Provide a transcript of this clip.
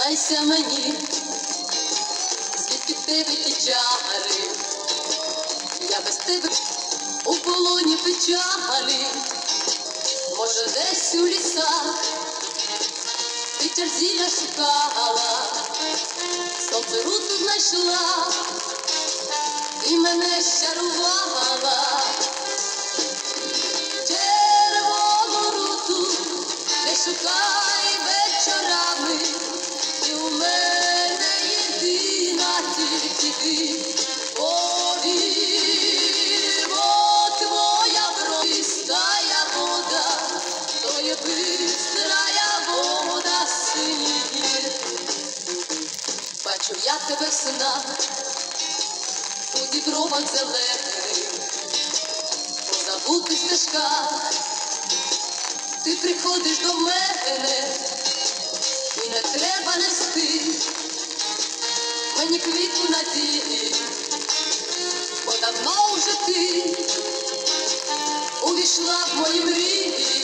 Признайся мені, звідки в тебе ті чари, я без тебе у полоні печалі, може десь у лісах ти черзіля шукала, сонце руту знайшла і мене щарувала. Червону руту не шукай вечорами, і у мене єдина тільки ти. Повір, бо твоя бровистая вода, то є бистрая вода синіх. Бачу я тебе в снах, у дібровах зелених, у забутих стежках. Ти приходиш до мене, і не треба нести мені квітку надії, бо давно вже ти увійшла в мої мрії.